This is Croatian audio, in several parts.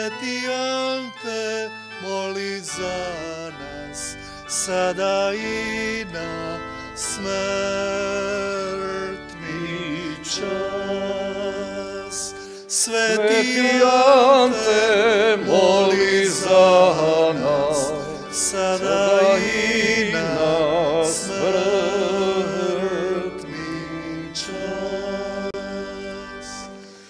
Sveti Ante, moli za nas, sada i na smrtni čas. Sveti Ante, moli za nas, sada i na smrtni čas.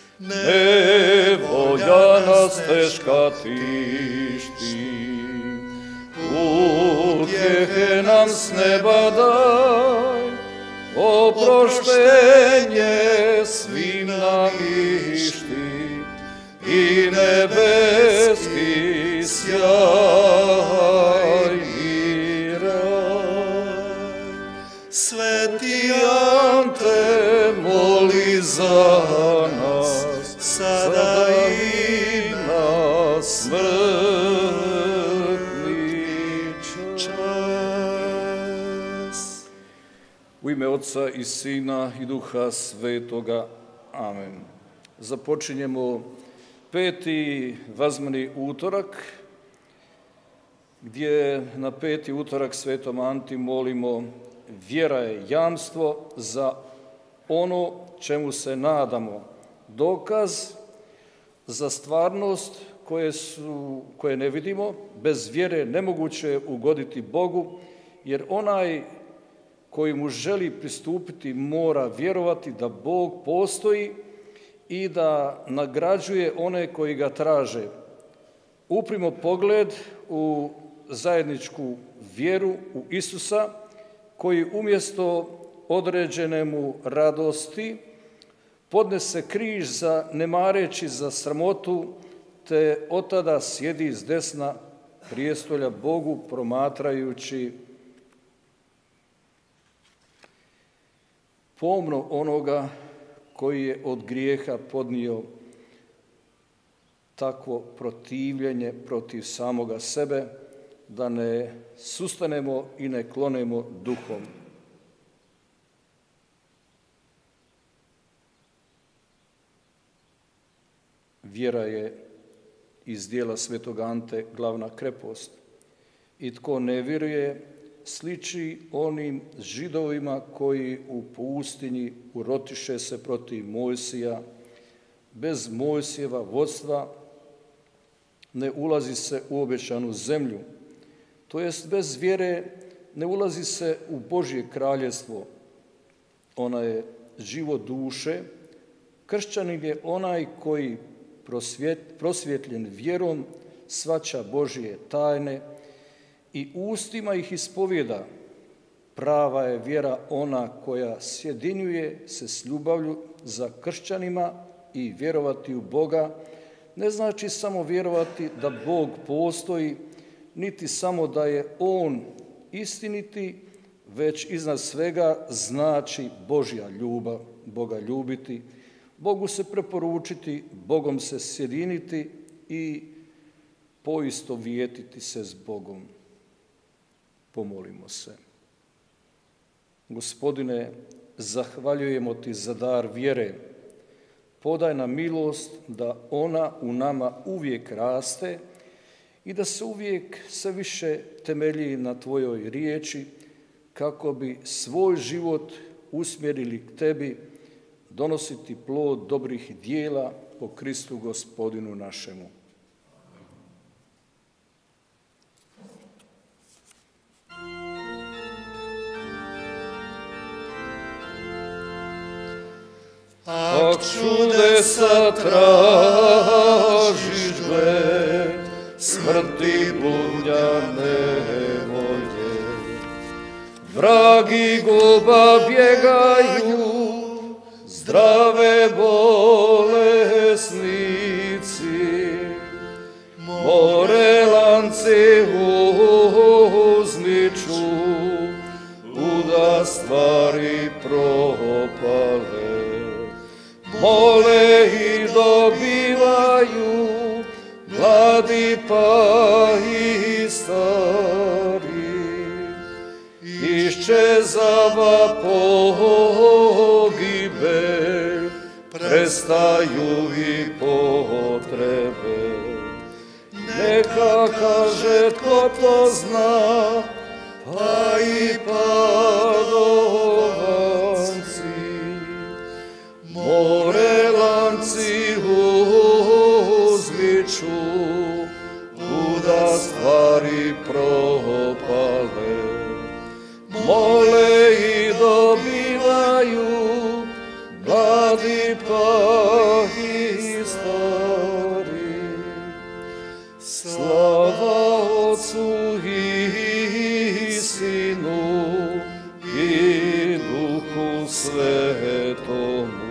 Nevolja nas teška tišti, utjehe nam s neba daj, oproštenje svim nam išti i nebeski sjaj i raj. Sveti Ante, moli za nas, sada i na smrtni čas. U ime Otca i Sina i Duha Svetoga. Amen. Započinjemo 5. vazmani utorak, gdje na 5. utorak Svetom Anti molimo: vjera je jamstvo za ono čemu se nadamo, dokaz za stvarnost koje ne vidimo. Bez vjere nemoguće je ugoditi Bogu, jer onaj koji mu želi pristupiti mora vjerovati da Bog postoji i da nagrađuje one koji ga traže. Uprimo pogled u zajedničku vjeru u Isusa, koji umjesto određene mu radosti podnese križ ne mareći za sramotu, te od tada sjedi s desna prijestolja Bogu promatrajući pomno onoga koji je od grijeha podnio takvo protivljenje protiv samoga sebe, da ne sustanemo i ne klonemo duhom. Vjera je iz dijela Svetog Ante glavna krepost. I tko ne vjeruje, sliči onim Židovima koji u pustinji urotiše se protiv Mojsija. Bez Mojsijeva vodstva ne ulazi se u obećanu zemlju. To jest, bez vjere ne ulazi se u Božje kraljevstvo. Ona je život duše. Kršćanin je onaj koji prosvjetljen vjerom shvaća Božje tajne i ustima ih ispovijeda. Prava je vjera ona koja sjedinjuje se s ljubavlju za kršćanima, i vjerovati u Boga ne znači samo vjerovati da Bog postoji, niti samo da je On istiniti, već iznad svega znači Božja ljubav, Boga ljubiti, Bogu se preporučiti, Bogom se sjediniti i poistovjetiti se s Bogom. Pomolimo se. Gospodine, zahvaljujemo Ti za dar vjere. Podaj nam milost da ona u nama uvijek raste i da se uvijek sve više temelji na Tvojoj riječi, kako bi svoj život usmjerili k Tebi, donositi plod dobrih djela po Kristu Gospodinu našemu. Ak čudesa tražiš, gle, smrti bludnja nevolje, vragi guba bjegaju, zdrave bolesnici, more lance uzmiču, uda stvari propale. Mole i dobivaju, mladi pa i stari, iščezava pogibelj, prestaju i potrebe. neka kaže tko to zna, pa i padovanci. More lanci uzmiču, kuda stvari propale. Mole i dobivaju, mladi pa i stari. Slava Otcu i Sinu i Duhu Svetomu.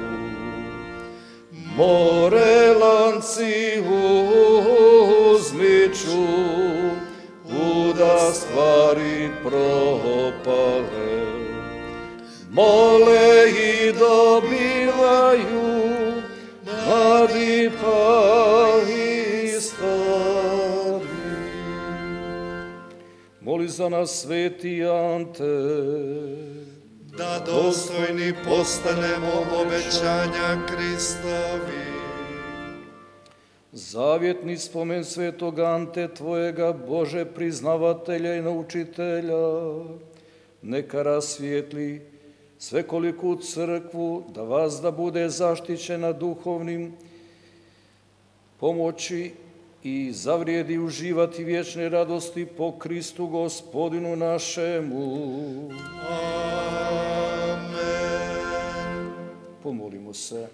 More lanci uzmiču, kuda stvari propale. Mole i dobivaju, mladi pa i stari. Moli za nas, sveti Ante, da dostojni postanemo obećanja Kristovi. Zavjetni spomen svetog Ante, tvojega Bože priznavatelja i naučitelja, neka rasvijetli svekoliku crkvu, da vazda bude zaštićena duhovnim pomoći i zavrijedi uživati vječne radosti po Kristu Gospodinu našemu. Amen. Pomolimo se.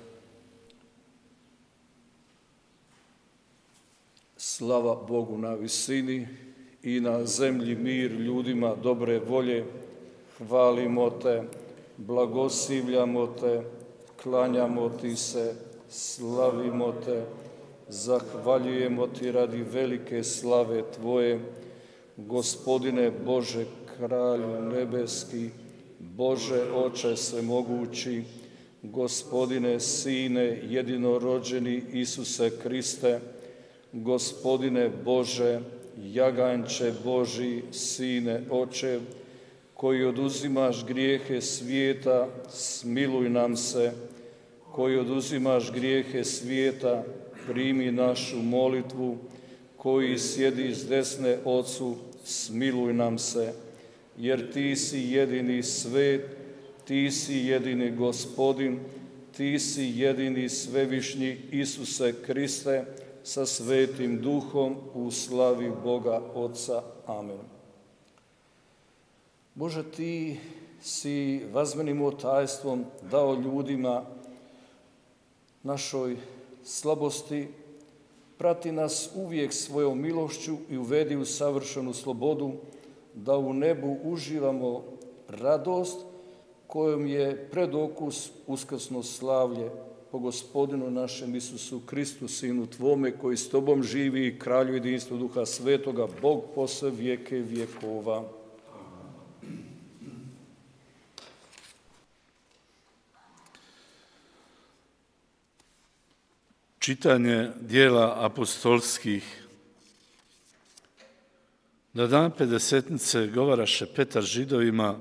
Slava Bogu na visini i na zemlji mir ljudima dobre volje. Hvalimo te, blagoslivljamo te, klanjamo ti se, slavimo te, zahvaljujemo ti radi velike slave tvoje, Gospodine Bože, Kralju nebeski, Bože Oče svemogući, Gospodine Sine jedinorođeni Isuse Kriste, Gospodine Bože, Jaganče Boži, Sine Oče, koji oduzimaš grijehe svijeta, smiluj nam se. Koji oduzimaš grijehe svijeta, primi našu molitvu. Koji sjedi s desne Ocu, smiluj nam se. Jer ti si jedini svet, ti si jedini Gospodin, ti si jedini svevišnji Isuse Kriste, sa Svetim Duhom u slavi Boga Otca. Amen. Bože, ti si vazmenim tajstvom dao ljudima našoj slabosti, prati nas uvijek svojom milošću i uvedi u savršenu slobodu, da u nebu uživamo radost kojom je predokus uskrsno slavlje po Gospodinu našem Isusu Kristu, Sinu Tvome, koji s Tobom živi i kralju jedinstva Duha Svetoga, Bog po sve vijeke vjekova. Čitanje dijela apostolskih. Na dan Pedesetnice govaraše Petar Židovima: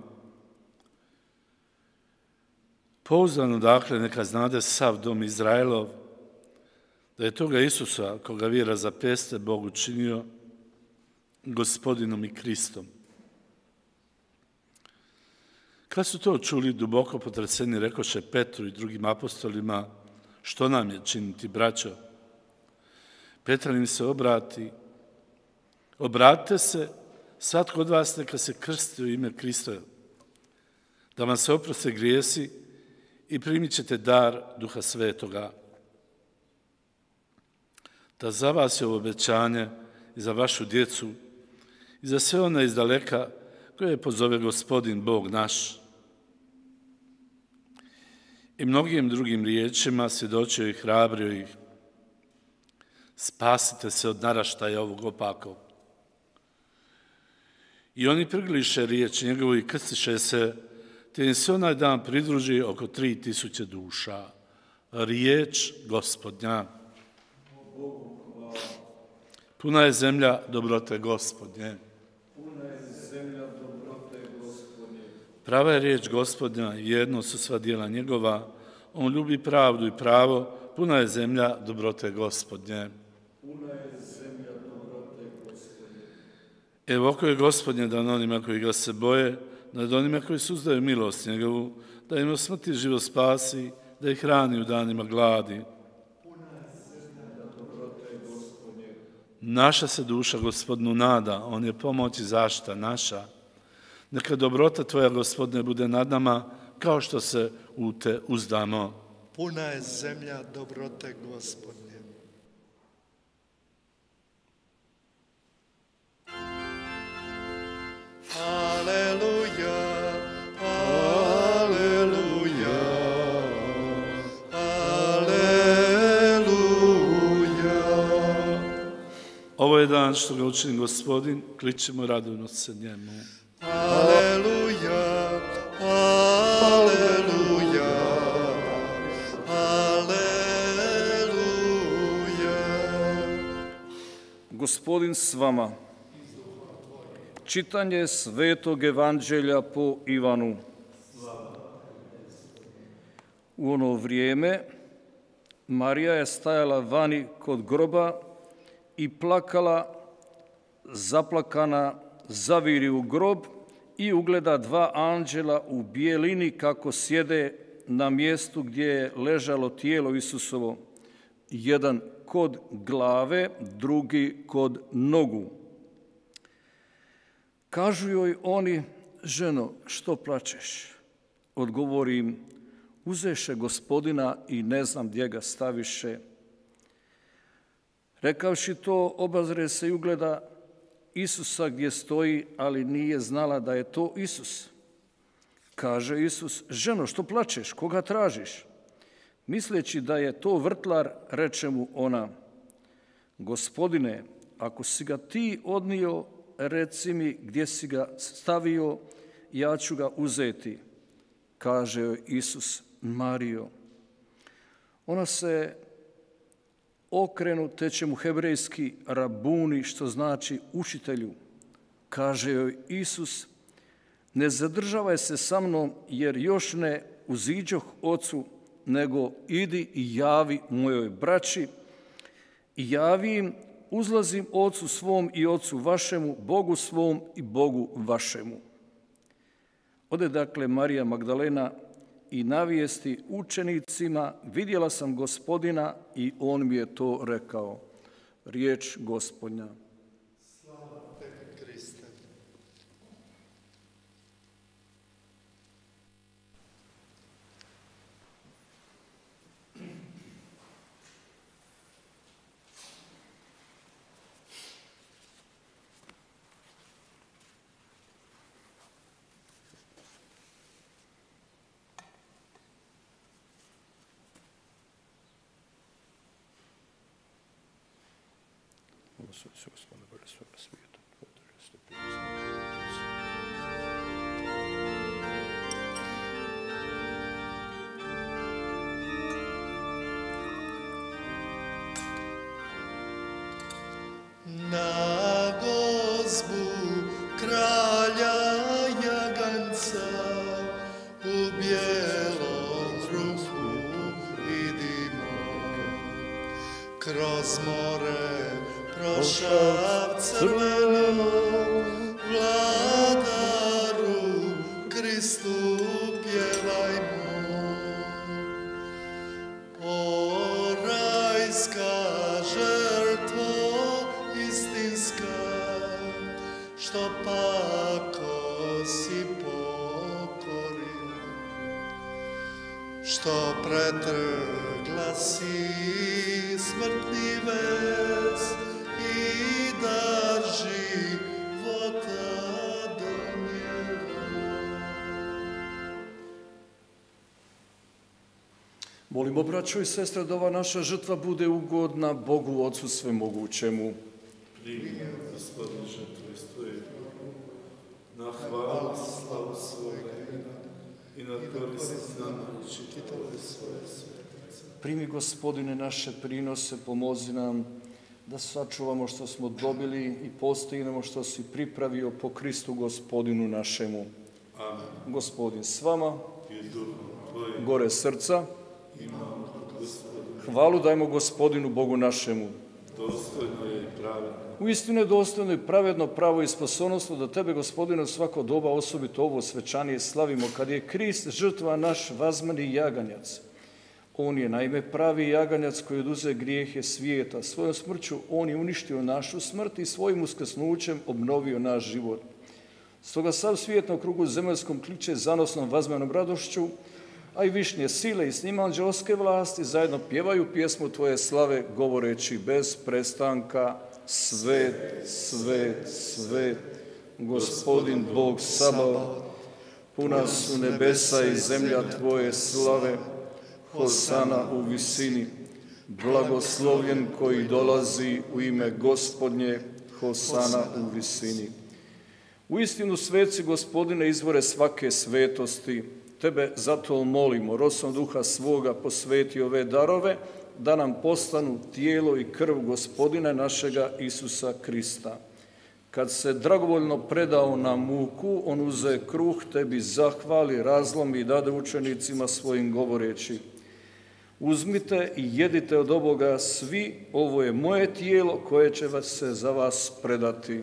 pouzdano dakle neka znade sav dom Izraelov, da je toga Isusa, koga vi razapeste, Bog učinio Gospodinom i Kristom. Kad su to čuli, duboko potreseni rekoše Petru i drugim apostolima: što nam je činiti, braćo? Petar im se obrati: obratite se, svatko od vas neka se krsti u ime Krista, da vam se oproste grijesi i primit ćete dar Duha Svetoga. Da za vas je ovo obećanje i za vašu djecu i za sve one iz daleka koje pozove Gospodin Bog naš. I mnogim drugim riječima svjedočio i hrabrio ih: spasite se od naraštaja ovog opakog. I oni prigliše riječ njegovu i krstiše se, te im se onaj dan pridruži oko 3000 duša. Riječ Gospodnja. Puna je zemlja dobrote Gospodnje. Prava je riječ Gospodnja i jedno su sva djela njegova. On ljubi pravdu i pravo. Puna je zemlja dobrote Gospodnje. Puna je zemlja dobrote Evo oko je Gospodnje dan onima koji ga se boje, nad onima koji suzdaju milost njegovu, da im u smrti život spasi, da ih hrani u danima gladi. Naša se duša Gospodinu nada, on je pomoć i zaštita naša. Neka dobrota tvoja, Gospodine, bude nad nama, kao što se u te uzdamo. Puna je zemlja dobrote Gospodnje. Aleluja, aleluja, aleluja. Ovo je dan što ga učini Gospodin, kličimo, radujmo se njemu. Aleluja, aleluja, aleluja. Gospodin s vama. Čitanje Svetog evanđelja po Ivanu. U ono vrijeme Marija je stajala vani kod groba i plakala, zaplakana, zaviri u grob i ugleda dva anđela u bijelini kako sjede na mjestu gdje je ležalo tijelo Isusovo, jedan kod glave, drugi kod nogu. Kažu joj oni: ženo, što plačeš? Odgovori im: uzeše Gospodina i ne znam gdje ga staviše. Rekavši to, obazre se i ugleda Isusa gdje stoji, ali nije znala da je to Isus. Kaže Isus: ženo, što plačeš? Koga tražiš? Misleći da je to vrtlar, reče mu ona: Gospodine, ako si ga ti odnio, reci mi gdje si ga stavio, ja ću ga uzeti. Kaže joj Isus: Marijo. Ona se okrenu, teče mu hebrejski rabuni, što znači učitelju. Kaže joj Isus: ne zadržavaj se sa mnom, jer još ne uziđoh Ocu, nego idi i javi mojoj braći i javi im: uzlazim Ocu svom i Ocu vašemu, Bogu svom i Bogu vašemu. Ode dakle Marija Magdalena i navijesti učenicima: vidjela sam Gospodina i on mi je to rekao. Riječ Gospodnja. Slava tebi, Kriste. Sve Gospodine, bolje svega svijeta. Na gozbu kralja jaganca u bijelom ruhu idimo, kroz more prošav crveno, vladaru Kristu pjevajmo. O rajska žrtvo istinska, što pako si pokorila, što pretrgla si smrtni vez i dar života donijela. Molimo, braćo i sestre, da ova naša žrtva bude ugodna Bogu Otcu Svemogućemu. Primi, Gospodin, žrtvu iz tvoje na hvalu slavu svojega imena i na korist nama i čitave svoje svetice. Primi, Gospodine, naše prinose, pomozi nam da sačuvamo što smo dobili i postignemo što si pripravio po Kristu Gospodinu našemu. Amen. Gospodin s vama, I duhom tvojim gore srca, imamo kod Gospodina. hvalu dajmo Gospodinu Bogu našemu. Dostojno je i pravedno. Uistinu je dostojno i pravedno, pravo i sposobnosno da tebe, Gospodine, u svako doba, osobito ovo svečanije, slavimo, kad je Krist žrtva naš vazmani jaganjac. On je naime pravi jaganjac koji oduze grijehe svijeta. Svojom smrću on je uništio našu smrt i svojim uskrsnućem obnovio naš život. Stoga sav svijet na krugu zemaljskom kliče zanosnom vazmanom radošću, a i višnje sile i s njima anđelske vlasti zajedno pjevaju pjesmu tvoje slave, govoreći bez prestanka: Svet, svet, svet, Gospodin Bog Sabaoth, puna su nebesa i zemlja tvoje slave, Hosana u visini, blagoslovljen koji dolazi u ime Gospodnje, Hosana u visini. Uistinu sveci, Gospodine, izvore svake svetosti, tebe zato molimo, rosom duha svoga posveti ove darove, da nam postanu tijelo i krv Gospodina našega Isusa Krista. Kad se dragovoljno predao na muku, on uze kruh, tebi zahvali, razlomi i dade učenicima svojim govoreći: uzmite i jedite od ovoga svi, ovo je moje tijelo koje će se za vas predati.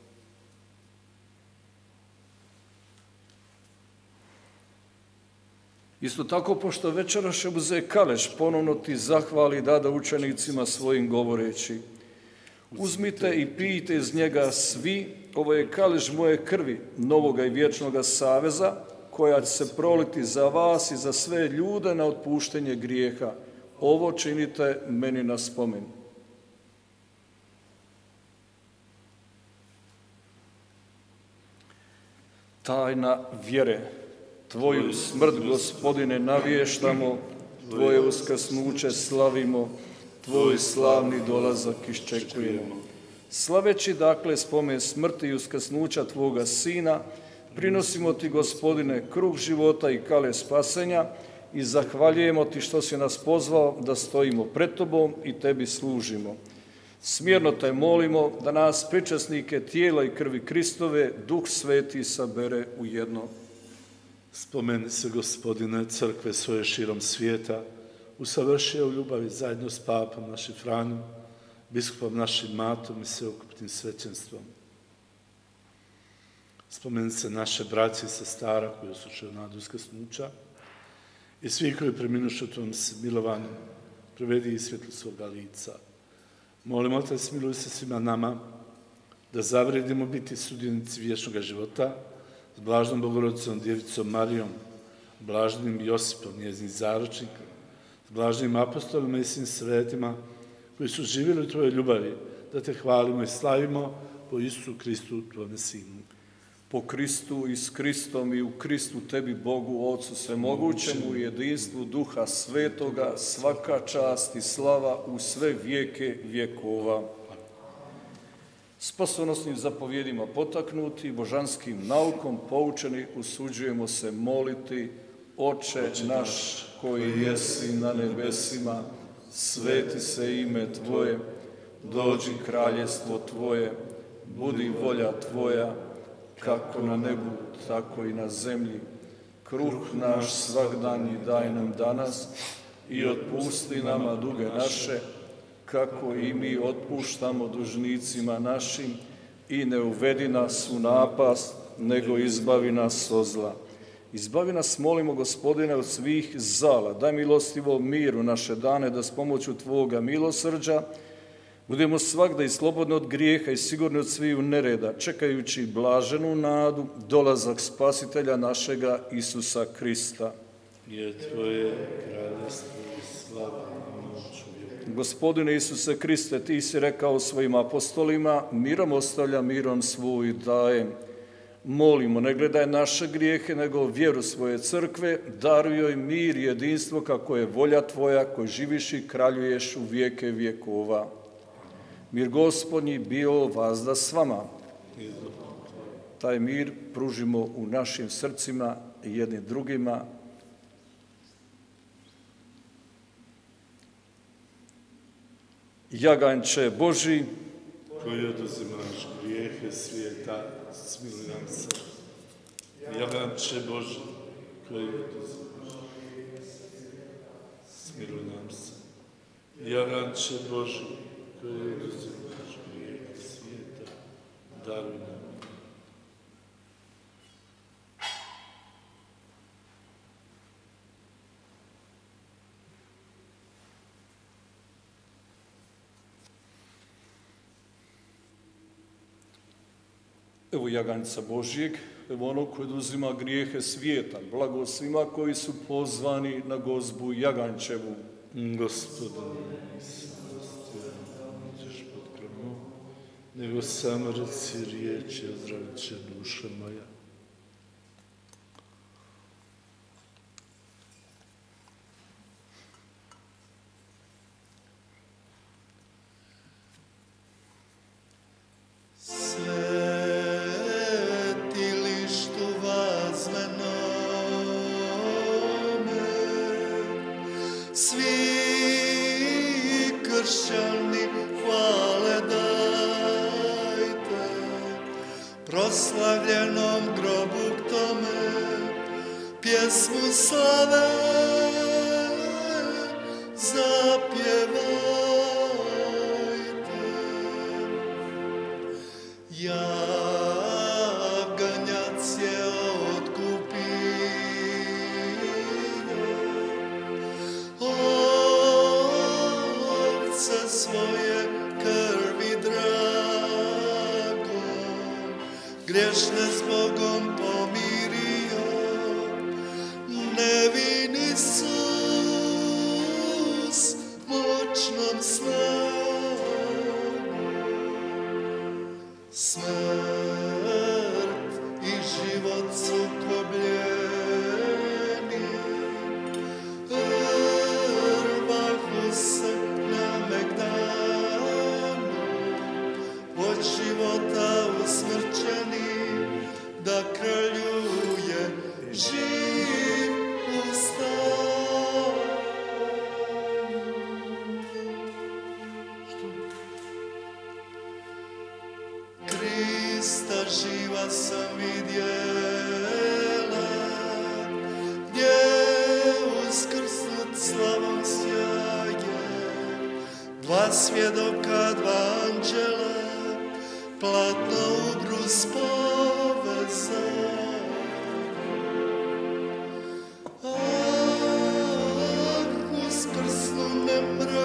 Isto tako, pošto večeraše uze kaleš, ponovno ti zahvali, dada učenicima svojim govoreći: uzmite i pijte iz njega svi, ovo je kaleš moje krvi, novoga i vječnoga saveza, koja će se proliti za vas i za sve ljude na otpuštenje grijeha. Ovo činite meni na spomen. Tajna vjere. Tvoju smrt, Gospodine, navještamo, tvoje uskrsnuće slavimo, tvoj slavni dolazak iščekujemo. Slaveći dakle spomen smrti i uskrsnuća tvoga Sina, prinosimo ti, Gospodine, kruh života i kale spasenja i zahvaljujemo ti što si nas pozvao da stojimo pred tobom i tebi služimo. Smjerno te molimo da nas, pričasnike tijela i krvi Kristove, Duh Sveti sabere u jedno. Spomeni se, Gospodine, crkve svoje širom svijeta, usavršio u ljubavi zajedno s papom našim Franjom, biskupom našim Matom i sveukupnim svećenstvom. Spomeni se naše braće i sestara koji osjećaju nadu uskrsnuća i svi koji preminušu u tvojom milovanju, privedi i svjetlu svoga lica. Molimo te, smiluj se svima nama, da zavredimo biti sudionici vječnog života, s blažnom Bogorodicom Djevicom Marijom, blažnim Josipom, njezin zaručnik, s blažnim apostolima i svim svetima koji su živjeli u tvojoj ljubavi, da te hvalimo i slavimo po Isusu Kristu, tvojome Sinu. Po Kristu i s Kristom i u Kristu tebi, Bogu, Otcu svemogućemu, u jedinstvu Duha Svetoga, svaka čast i slava u sve vijeke vjekova. Spasonosnim zapovjedima potaknuti, božanskim naukom poučeni, usuđujemo se moliti: Oče naš koji jesi na nebesima, sveti se ime Tvoje, dođi kraljestvo Tvoje, budi volja Tvoja, kako na nebu, tako i na zemlji. Kruh naš svagdanji daj nam danas i otpusti nama duge naše, kako i mi otpuštamo dužnicima našim, i ne uvedi nas u napast, nego izbavi nas od zla. Izbavi nas, molimo, Gospodine, od svih zala. Daj milostivo miru naše dane, da s pomoću Tvoga milosrđa budemo svagda i slobodni od grijeha i sigurni od sviju nereda, čekajući blaženu nadu, dolazak Spasitelja našega Isusa Krista. Jer Tvoje kraljestvo i slava i moć u vjeku. Gospodine Isuse Kriste, Ti si rekao svojim apostolima: mirom ostavlja, mirom svoj dajem. Molimo, ne gledaj naše grijehe, nego vjeru svoje crkve, daruj joj mir i jedinstvo, kako je volja Tvoja, koji živiš i kraljuješ u vijeke vjekova. Mir Gospodnji bio vazda s vama. Taj mir pružimo u našim srcima jednim drugima. Jaganče Boži, koji oduzimaš grijehe svijeta, smiluj nam se. Jaganče Boži, koji oduzimaš grijehe svijeta, smiluj nam se. Jaganče Boži, koji oduzimaš grijehe svijeta, Evo jaganjca Božjeg, evo onog koji oduzima grijehe svijeta. Blago svima koji su pozvani na gozbu jaganjčevu. Gospodine, nađeš pod krmom, nego samo reci riječi, ozdravit će duša moja. Proslavljenom grobu k tome pjesmu slave zapjevajte. Jaganjac je otkupio ovce svoje krvi drago, grešne s Bogom pomirio, nevin Isus moćnom snagom. Smrt i život sukobljeni, rvahu se na Megdanu, od života usmrćeni, da kraljuje živ ustao. Krista živa sam vidjela, gdje uskrsnut slavom sjaje, dva svjedoka, dva anđela, platno u brus poveza. Uskrsnu ne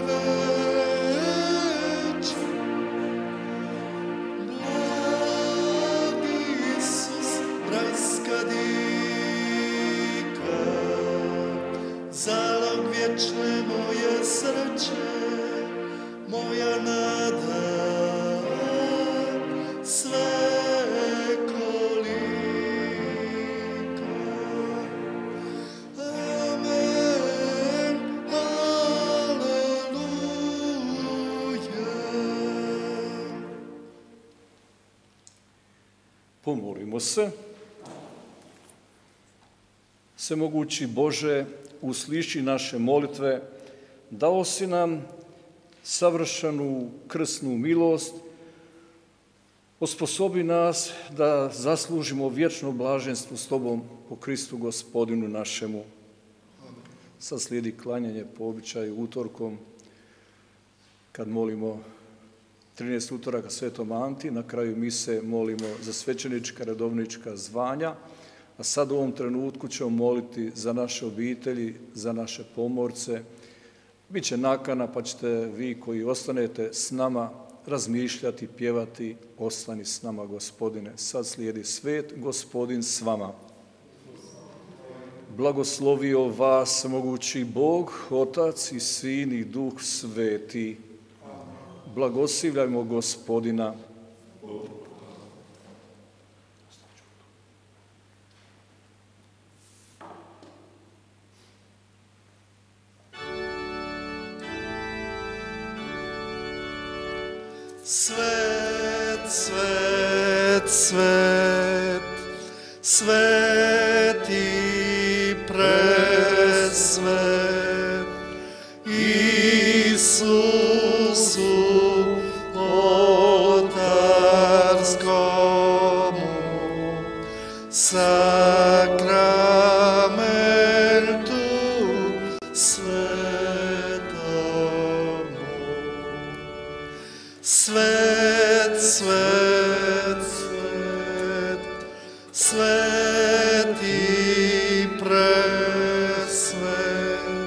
mrveć, blagi Isus, rajska dika, zalog vječne moje sreće, moja nada, svekolika. Amen, aleluja. Pomolimo se. Svemogući Bože, usliši naše molitve, dao si nam savršenu krsnu milost, osposobi nas da zaslužimo vječno blaženstvo s Tobom po Kristu Gospodinu našemu. Sad slijedi klanjanje po običaju utorkom, kad molimo 13 utoraka Svetom Anti, na kraju mise molimo za svećenička, redovnička zvanja, a sad u ovom trenutku ćemo moliti za naše obitelji, za naše pomorce. Biće nakana, pa ćete vi koji ostanete s nama razmišljati, pjevati, ostani s nama, Gospodine. Sad slijedi svet Gospodin s vama. Blagoslovio vas mogući Bog, Otac i Sin i Duh Sveti. Blagoslivljajmo Gospodina. Svet, svet, svet, sveti presvet, Isusu otarskomu, sakramentu svetomu. Svet, svet, svet, sveti presvet,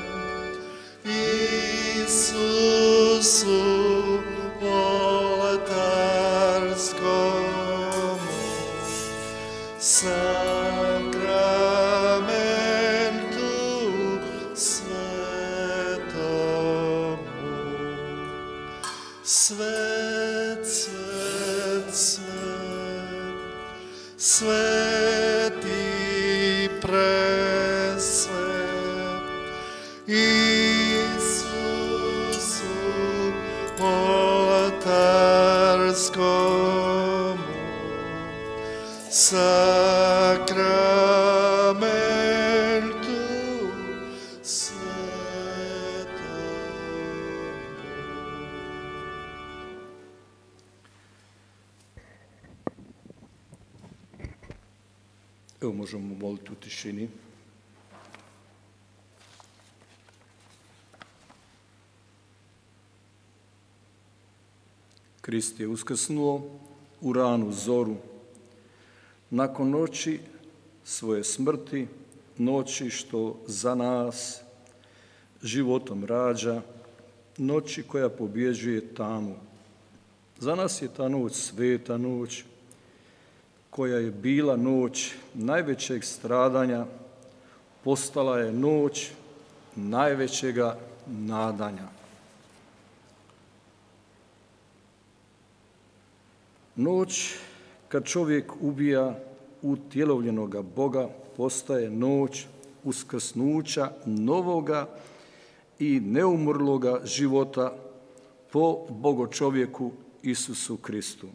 Isusu oltarskomu, Svet, svet, svet, sveti presvet, Isusu oltarskomu, sakramentu svetomu. Evo možemo moliti u tišini. Krist je uskrsnuo u ranu zoru. Nakon noći svoje smrti, noći što za nas životom rađa, noći koja pobjeđuje tamu. Za nas je ta noć sveta noć, koja je bila noć najvećeg stradanja, postala je noć najvećega nadanja. Noć kad čovjek ubija utjelovljenoga Boga postaje noć uskrsnuća novoga i neumrloga života po Bogočovjeku Isusu Kristu.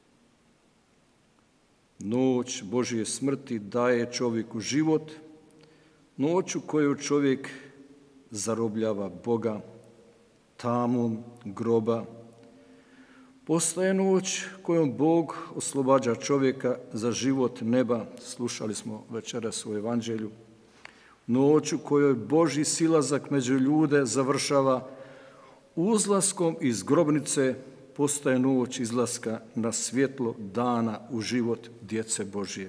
Noć Božje smrti daje čovjeku život, noć u kojoj čovjek zarobljava Boga, tamom groba. Postaje noć kojom Bog oslobađa čovjeka za život neba, slušali smo večeras u Evanđelju. Noć u kojoj Božji silazak među ljude završava uzlaskom iz grobnice, postaje noć izlaska na svjetlo dana u život djece Božje.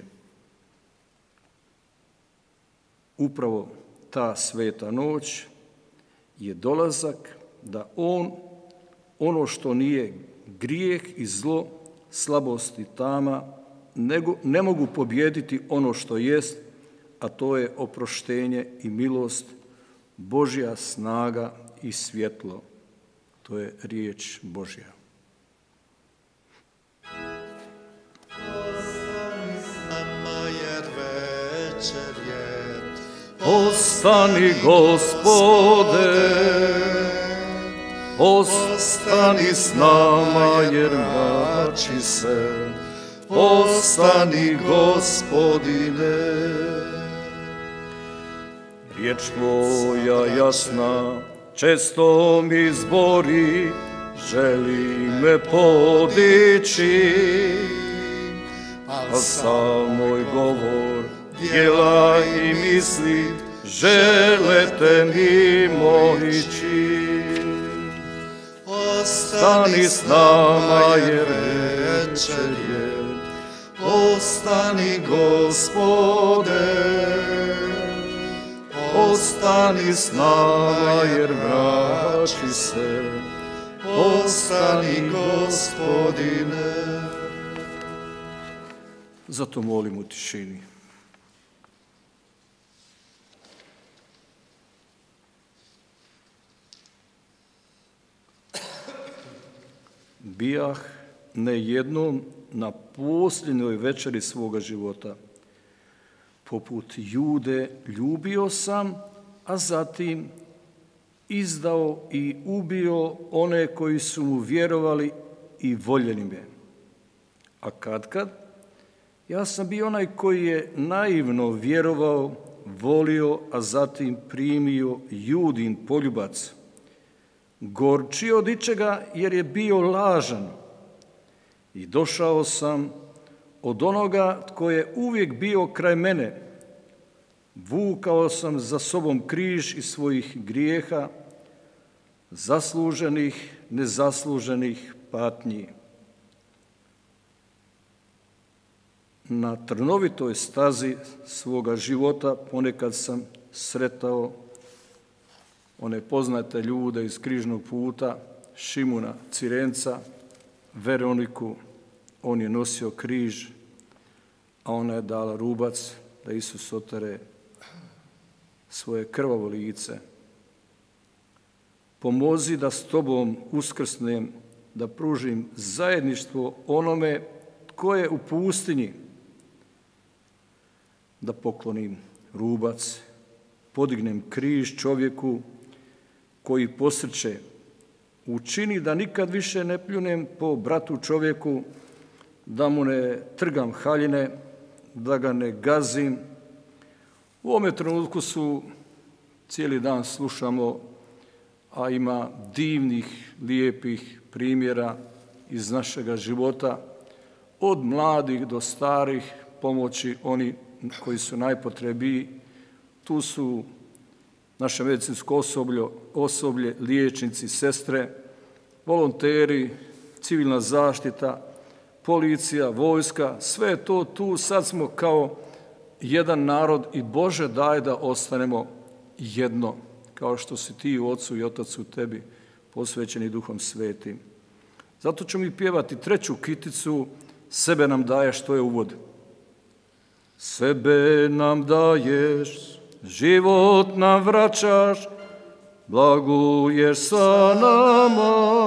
Upravo ta sveta noć je dolazak da ono što nije grijeh i zlo, slabost i tama, ne mogu pobijediti ono što jest, a to je oproštenje i milost, Božja snaga i svjetlo. To je riječ Božja. Ostani, Gospode, ostani s nama jer mrači se. Ostani, Gospodine. Riječ Tvoja jasna često mi zbori, želi me podići, a sam moj govor, djela i misli žele te mimoići. Ostani s nama jer večer je, ostani, Gospode. Ostani s nama jer mrači se, ostani, Gospodine. Zato molim u tišini. Bijah ne jednom na posljednjoj večeri svoga života. Poput Jude ljubio sam, a zatim izdao i ubio one koji su mu vjerovali i voljeli me. A katkad, ja sam bio onaj koji je naivno vjerovao, volio, a zatim primio Judin poljubac. Gorčiji od ičega jer je bio lažan. I došao sam od onoga tko je uvijek bio kraj mene. Vukao sam za sobom križ iz svojih grijeha, zasluženih, nezasluženih patnji. Na trnovitoj stazi svoga života ponekad sam sretao one poznate ljude iz križnog puta, Šimuna Cirenca, Veroniku. On je nosio križ, a ona je dala rubac da Isus otere svoje krvavo lice. Pomozi da s tobom uskrsnem da pružim zajedništvo onome tko je u pustinji, da poklonim rubac, podignem križ čovjeku koji posrće, učini da nikad više ne pljunem po bratu čovjeku, da mu ne trgam haljine, da ga ne gazim. U ovome trenutku cijeli dan slušamo, a ima divnih, lijepih primjera iz našega života, od mladih do starih, pomoći oni koji su najpotrebiji. Tu su naše medicinsko osoblje, liječnici, sestre, volonteri, civilna zaštita, policija, vojska, sve je to tu. Sad smo kao jedan narod i Bože daj da ostanemo jedno, kao što si ti u Ocu i Otac u tebi, posvećeni Duhom Svetim. Zato ćemo mi pjevati treću kiticu, Sebe nam daješ, to je uvod. Sebe nam daješ, život nam vraćaš, blaguješ sa nama.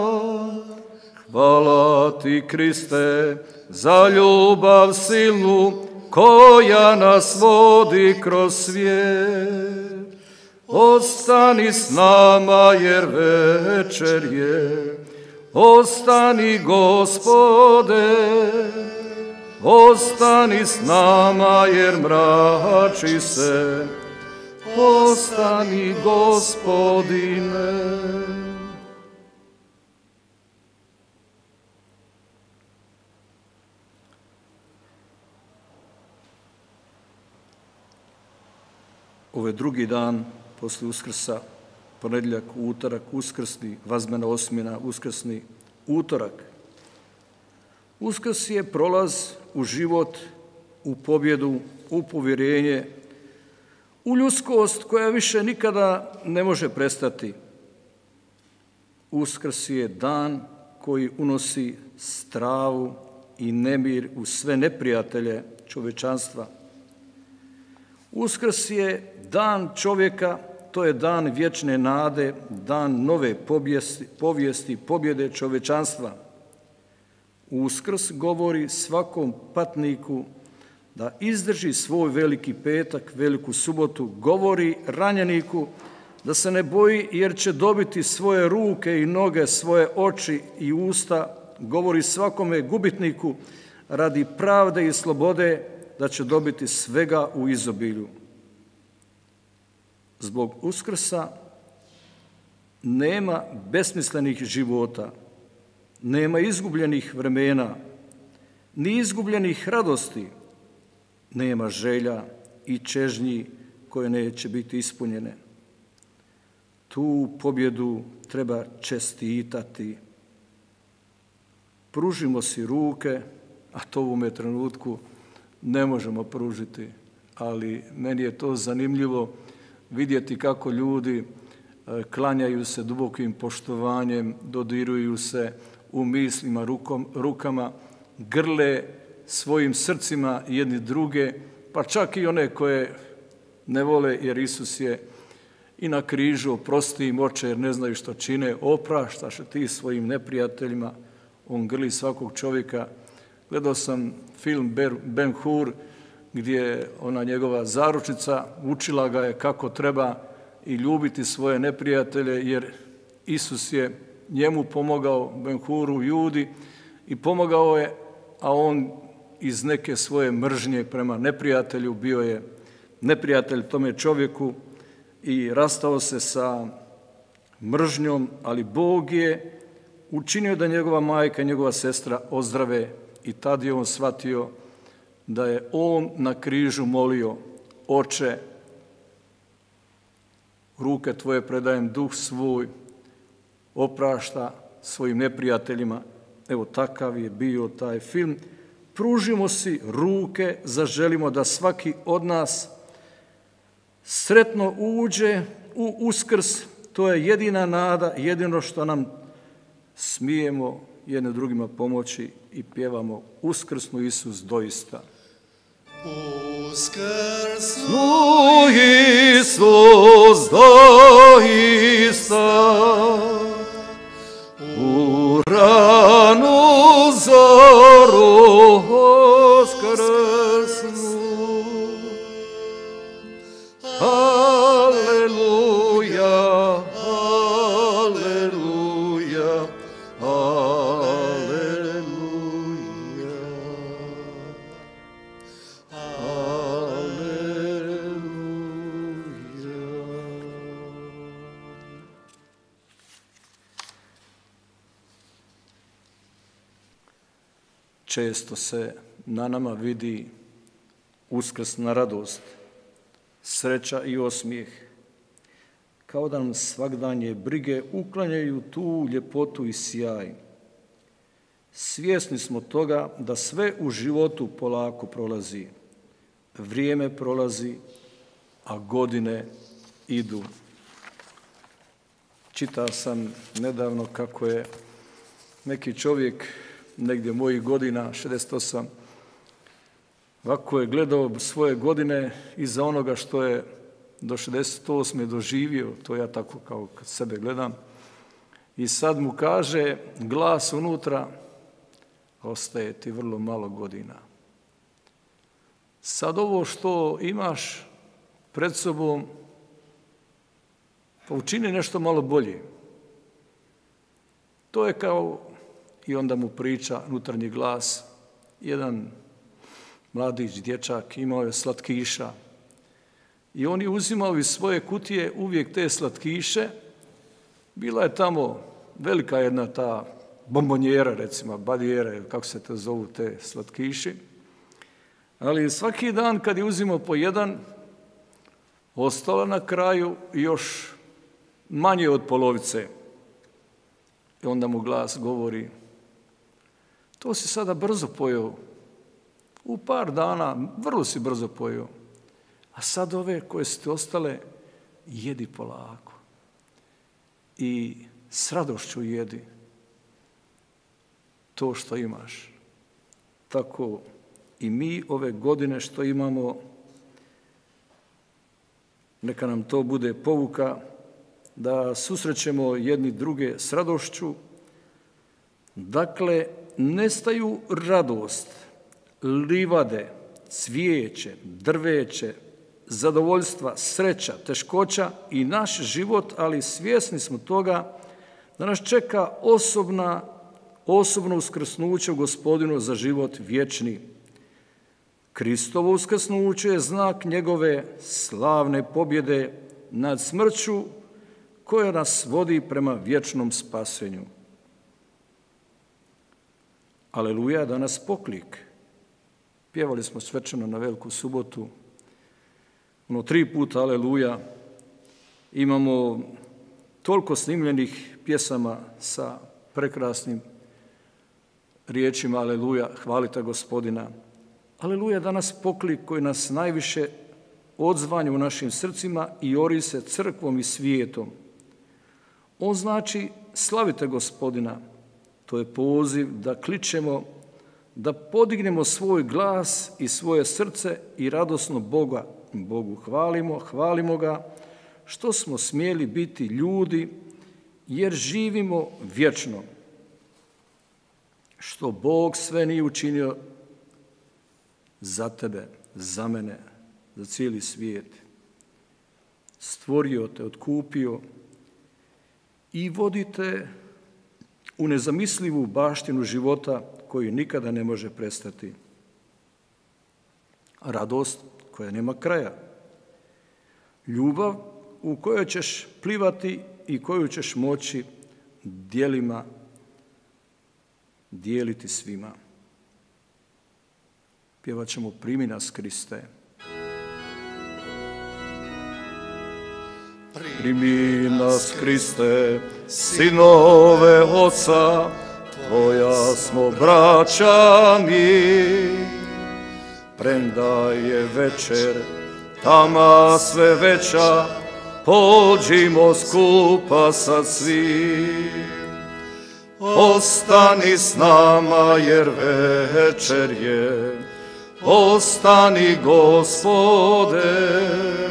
Hvala ti, Kriste, za ljubav silnu koja nas vodi kroz svijet. Ostani s nama jer večer je, ostani Gospode, ostani s nama jer mrači se, ostani Gospodine. Ovo je drugi dan poslije Uskrsa, ponedjeljak, utorak, uskrsni, vazmena osmina, uskrsni utorak. Uskrs je prolaz u život, u pobjedu, u povjerenje, u ljudskost koja više nikada ne može prestati. Uskrs je dan koji unosi stravu i nemir u sve neprijatelje čovječanstva. Uskrs je dan čovjeka, to je dan vječne nade, dan nove povijesti, pobjede čovječanstva. Uskrs govori svakom patniku da izdrži svoj veliki petak, veliku subotu, govori ranjeniku da se ne boji jer će dobiti svoje ruke i noge, svoje oči i usta, govori svakome gubitniku radi pravde i slobode da će dobiti svega u izobilju. Zbog Uskrsa nema besmislenih života, nema izgubljenih vremena, ni izgubljenih radosti, nema želja i čežnji koje neće biti ispunjene. Tu pobjedu treba čestitati. Pružimo si ruke, a to u ovome trenutku ne možemo pružiti, ali meni je to zanimljivo vidjeti kako ljudi klanjaju se dubokim poštovanjem, dodiruju se u mislima, rukama, grle svojim srcima jedni druge, pa čak i one koje ne vole, jer Isus je i na križu, oprosti im oče jer ne znaju što čine, opraštaš ti svojim neprijateljima, on grli svakog čovjeka. Gledao sam film Ben Hur, gdje ona njegova zaručica učila ga je kako treba i ljubiti svoje neprijatelje, jer Isus je njemu pomogao, Ben Huru, Judi, i pomogao je, a on iz neke svoje mržnje prema neprijatelju bio je neprijatelj tome čovjeku i rastao se sa mržnjom, ali Bog je učinio da njegova majka i njegova sestra ozdrave i tad je on shvatio da je on na križu molio: Oče, ruke tvoje predajem, duh svoj, oprašta svojim neprijateljima. Evo, takav je bio taj film. Pružimo si ruke, zaželimo da svaki od nas sretno uđe u Uskrs. To je jedina nada, jedino što nam smijemo jedne drugima pomoći i pjevamo: Uskrsnu Isus doista. Uskrsnu Isus doista, ura često se na nama vidi uskrsna radost, sreća i osmijeh, kao da nam svagdanje brige uklanjaju tu ljepotu i sjaj. Svjesni smo toga da sve u životu polako prolazi, vrijeme prolazi, a godine idu. Čitao sam nedavno kako je neki čovjek, negdje mojih godina, 68, ovako je gledao svoje godine iza onoga što je do 68. doživio, to ja tako kao kad sebe gledam, i sad mu kaže glas unutra, ostaje ti vrlo malo godina. Sad ovo što imaš pred sobom, pa učini nešto malo bolje. To je kao, i onda mu priča unutarnji glas, jedan mladić, dječak, imao je slatkiša i on je uzimao iz svoje kutije uvijek te slatkiše. Bila je tamo velika jedna ta bombonjera, recimo, badijera, kako se to zovu te slatkiši, ali svaki dan kad je uzimao po jedan, ostalo na kraju još manje od polovice. I onda mu glas govori, to si sada brzo pojeo, u par dana vrlo si brzo pojeo, a sad ove koje su ti ostale jedi polako i s radošću jedi to što imaš. Tako i mi ove godine što imamo, neka nam to bude pouka da susrećemo jedni druge s radošću. Dakle, nestaju radost, livade, cvijeće, drveće, zadovoljstva, sreća, teškoća i naš život, ali svjesni smo toga da nas čeka osobno uskrsnuće u Gospodinu za život vječni. Kristovo uskrsnuće je znak njegove slavne pobjede nad smrću koja nas vodi prema vječnom spasenju. Aleluja, danas poklik. Pjevali smo svečano na Veliku subotu. 3 puta aleluja. Imamo toliko snimljenih pjesama sa prekrasnim riječima aleluja, hvalite Gospodina. Aleluja, danas poklik koji nas najviše odzvanja u našim srcima i ori se crkvom i svijetom. On znači slavite Gospodina. To je poziv da kličemo, da podignemo svoj glas i svoje srce i radosno Bogu hvalimo ga što smo smjeli biti ljudi jer živimo vječno. Što Bog sve nije učinio za tebe, za mene, za cijeli svijet. Stvorio te, otkupio i vodi te u nezamislivu baštinu života koju nikada ne može prestati. Radost koja nema kraja. Ljubav u kojoj ćeš plivati i koju ćeš moći djelima dijeliti svima. Pjevat ćemo Primi nas Kriste. Primi nas Kriste, sinove Oca, Tvoja smo braća mi. Premda je večer, tama sve veća, pođimo skupa sad svi. Ostani s nama jer večer je, ostani Gospode.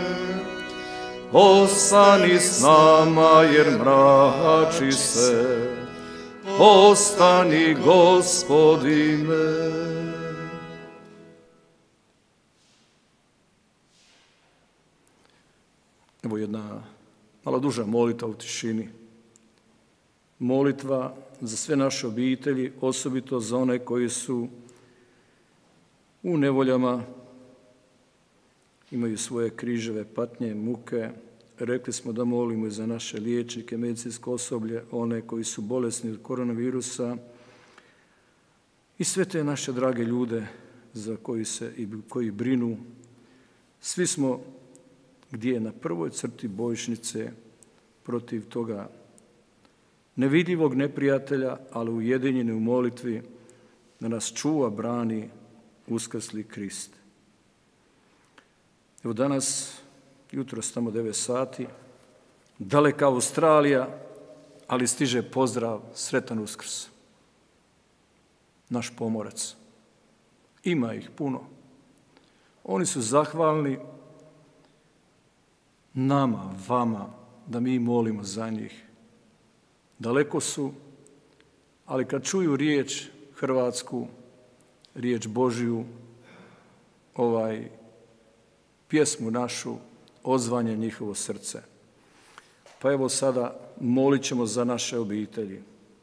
Ostani s nama jer mrači se, ostani Gospodine. Evo jedna malo duža molitva u tišini. Molitva za sve naše obitelji, osobito za one koji su u nevoljama, imaju svoje križeve, patnje, muke. Rekli smo da molimo i za naše liječnike, medicinsko osoblje, one koji su bolesni od koronavirusa i sve te naše drage ljude za koji brinu. Svi smo gdje na prvoj crti bojišnice protiv toga nevidljivog neprijatelja, ali ujedinjeni u molitvi da nas čuva, brani uskrsli Krist. Evo danas, jutros tamo 9 sati, daleka Australija, ali stiže pozdrav, sretan Uskrs. Naš pomorac. Ima ih puno. Oni su zahvalni nama, vama, da mi molimo za njih. Daleko su, ali kad čuju riječ hrvatsku, riječ Božju, pjesmu našu, odzvanje njihovo srce. Pa evo sada molit ćemo za naše obitelji.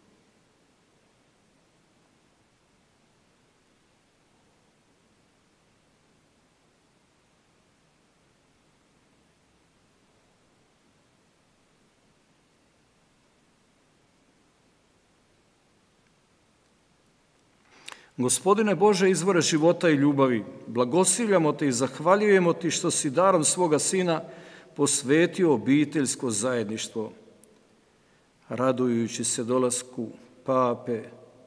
Gospodine Bože, izvore života i ljubavi, blagosiljamo Te i zahvaljujemo Ti što si darom svoga Sina posvetio obiteljsko zajedništvo, radujući se dolasku Pape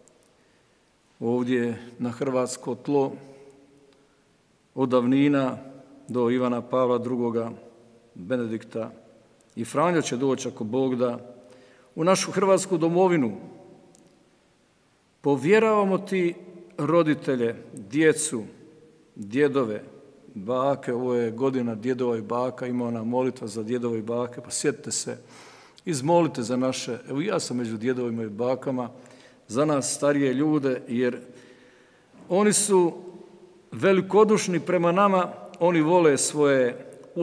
ovdje na hrvatsko tlo, od davnina do Ivana Pavla II, Benedikta i Franjo će doći ako Bog da, u našu hrvatsku domovinu. Povjeravamo Ti roditelje, djecu, djedove, bake. Ovo je godina djedova i baka, ima ona molitva za djedove i bake, pa sjetite se, izmolite za naše, evo ja sam među djedovima i bakama, za nas starije ljude, jer oni su velikodušni prema nama, oni vole svoje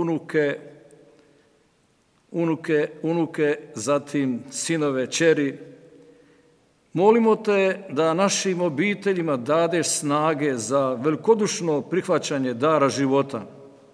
unuke, zatim sinove, kćeri. Molimo Te da našim obiteljima dadeš snage za velikodušno prihvaćanje dara života.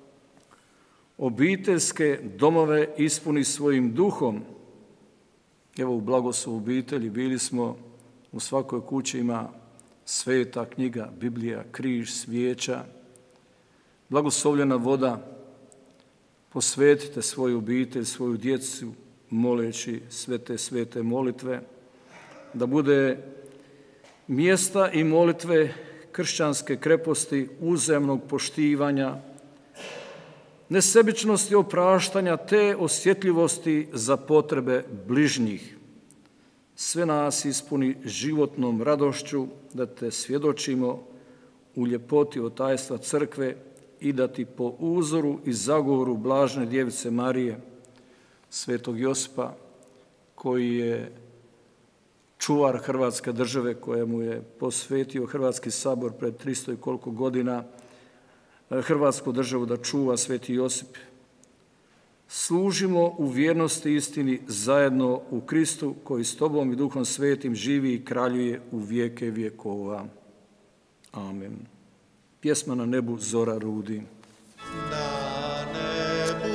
Obiteljske domove ispuni svojim duhom. Evo u blagoslovu obitelji bili smo, u svakoj kući ima sveta knjiga, Biblija, križ, svijeća, blagoslovljena voda. Posvetite svoju obitelj, svoju djecu, moleći sve te svete molitve, da bude mjesta i molitve kršćanske kreposti, uzajamnog poštivanja, nesebičnosti, opraštanja te osjetljivosti za potrebe bližnjih. Sve nas ispuni životnom radošću da Te svjedočimo u ljepoti otajstva crkve i da Ti po uzoru i zagovoru blažene djevice Marije, svetog Josipa, koji je čuvar Hrvatske države, kojemu je posvetio Hrvatski sabor pred 300 i koliko godina, Hrvatsku državu da čuva sveti Josip. Služimo u vjernosti i istini zajedno u Kristu, koji s Tobom i Duhom Svetim živi i kraljuje u vijeke vjekova. Amen. Pjesma na nebu zora rudi. Na nebu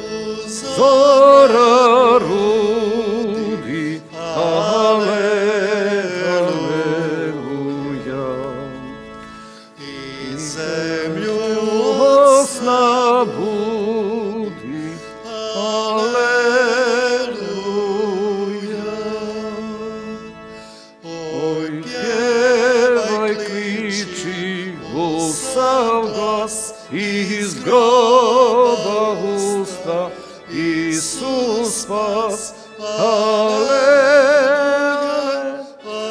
Zora rudi, aleluja. i zemlju Osna budi, aleluja. Oj, pjevaj, kliči, sav glas iz groba usta, Isus spas, aleluja,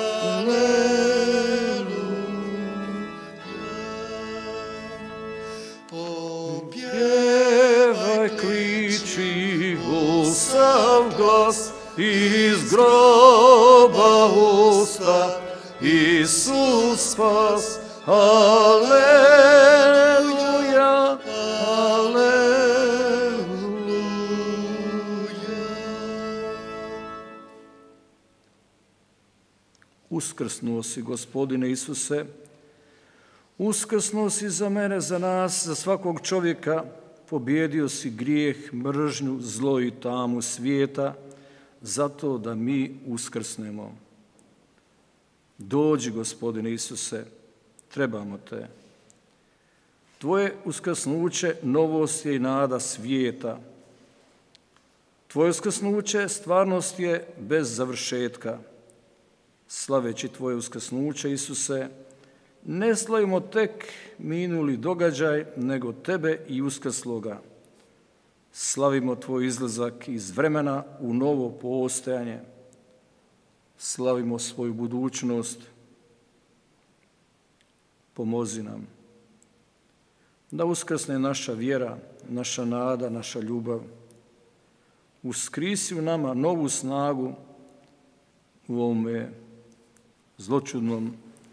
pjevaj, kliči, sav glas iz groba usta, Isus spas, aleluja, aleluja. Uskrsnuo si, Gospodine Isuse, uskrsnuo si za mene, za nas, za svakog čovjeka, pobjedio si grijeh, mržnju, zlo i tamu svijeta, zato da mi uskrsnemo. Dođi, Gospodine Isuse, trebamo te. Tvoje uskrsnuće novost je i nada svijeta. Tvoje uskrsnuće stvarnost je bez završetka. Slaveći Tvoje uskrsnuće, Isuse, ne slavimo tek minuli događaj, nego Tebe i uskrsloga. Slavimo Tvoj izlazak iz vremena u novo postojanje. Slavimo svoju budućnost. Pomozi nam da uskrsne naša vjera, naša nada, naša ljubav. Uskrisi u nama novu snagu u ovome zločudnom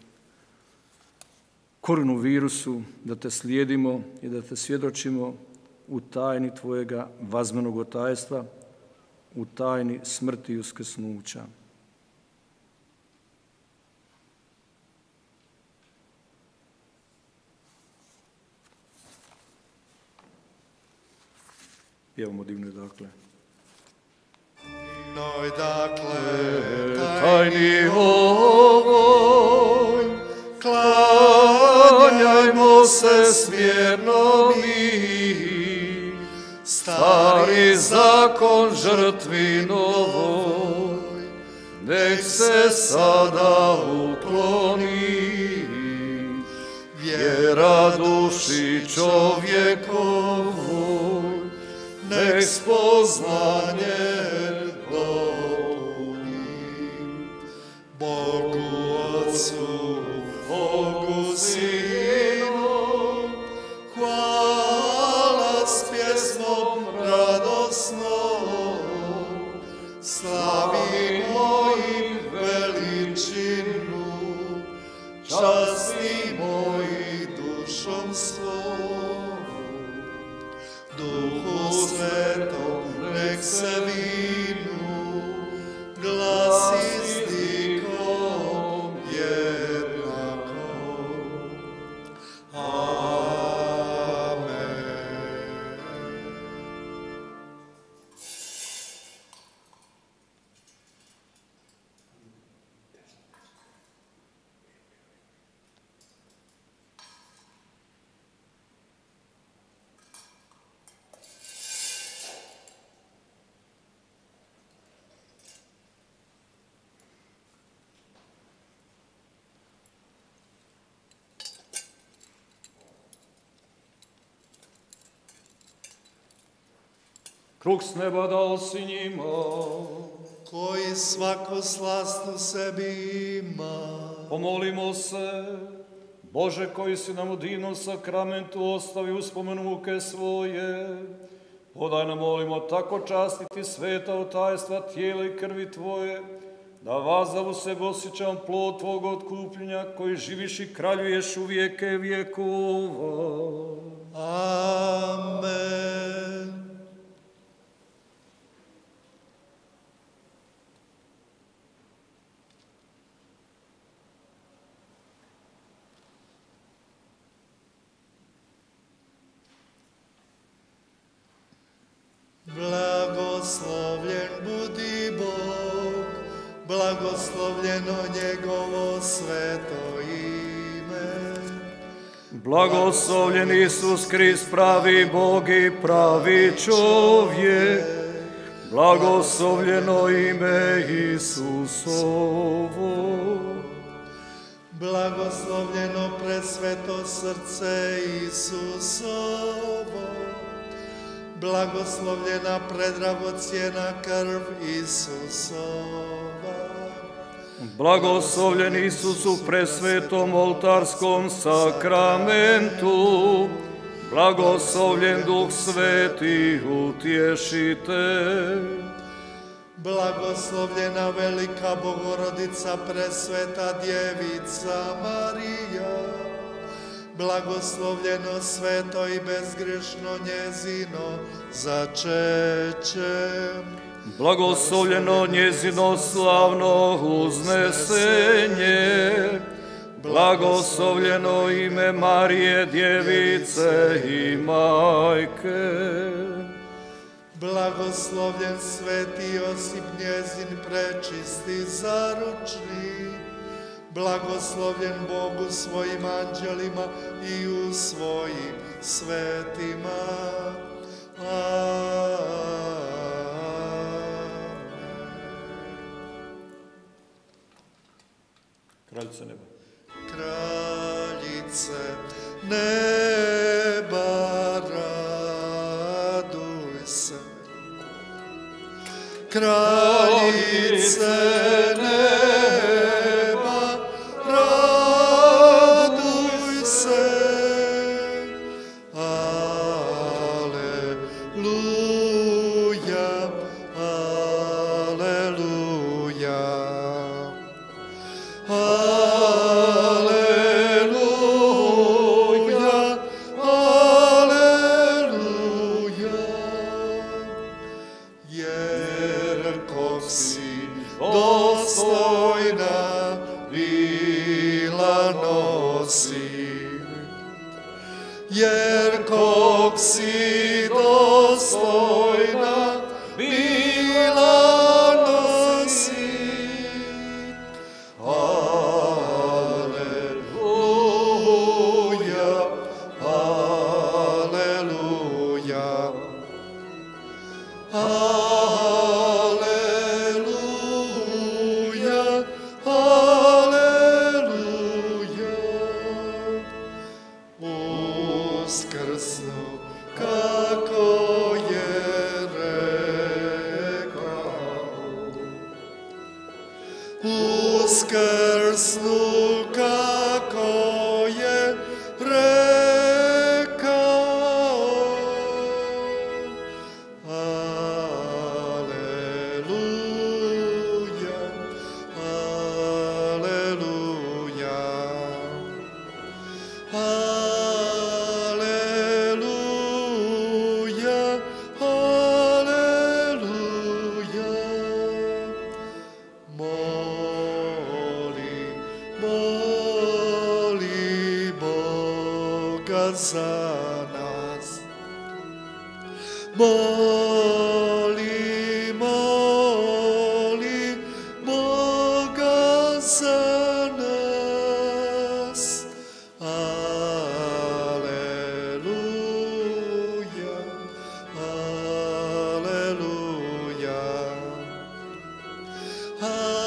koronavirusu, da te slijedimo i da te svjedočimo u tajni Tvojega vazmenog otajstva, u tajni smrti i uskrsnuća. Pjevamo divno dakle. Noj dakle, Tajni ovoj, klanjajmo se smjerno mi, stari zakon žrtvi novoj, nek se sada ukloni, vjera duši čovjekovoj, nek spoznanje dopuni. Bogu Otcu, Bogu Sinu, hvala s pjesmom radosnom, slavimo im veličinu, častimo ih dušom svojom. Duhu Svetom nek se vinu, glasi zdikom jednako. Amen. Kruh s neba dao si njima, Koji svaku slast u sebi ima. pomolimo se. Bože, koji si nam u divnom sakramentu ostavi uspomenu muke svoje, podaj nam, molimo, tako častiti sveta otajstva tijela i krvi Tvoje, da vazavu sebe osjećam plod Tvog otkupljenja, koji živiš i kraljuješ u vijeke vjekova. Amen. Blagoslovljen budi Bog, blagoslovljeno njegovo sveto ime. Blagoslovljen Isus Krist, pravi Bog i pravi čovjek, blagoslovljeno ime Isusovo. Blagoslovljeno presveto srce Isusovo, blagoslovljena predragocjena krv Isusova. Blagoslovljen Isus u presvetom oltarskom sakramentu, blagoslovljen Duh Sveti utješitelj. Blagoslovljena velika Bogorodica presveta djevica Marija, blagoslovljeno sveto i bezgrešno njezino začeće. Blagoslovljeno njezino slavno uznesenje, blagoslovljeno ime Marije djevice i majke. Blagoslovljen sveti Josip njezin prečisti zaručnik, Blagoslovljen Bogu svojim anđelima i u svojim svetima. Kraljice neba. Kraljice neba, raduj se. Kraljice neba, raduj se. Aleluja, aleluja. Aleluja, aleluja. Jer kog si dostojna bila nosi, jer kog si dostojna bila nosi. Aleluja, aleluja. Aleluja, aleluja. Uskrsnu kako je rekao. Uskrsnu kako je rekao. Aleluja, aleluja. Aleluja, aleluja. Moli, moli Boga za nas. Moli, moli Boga za nas. Aleluja, aleluja.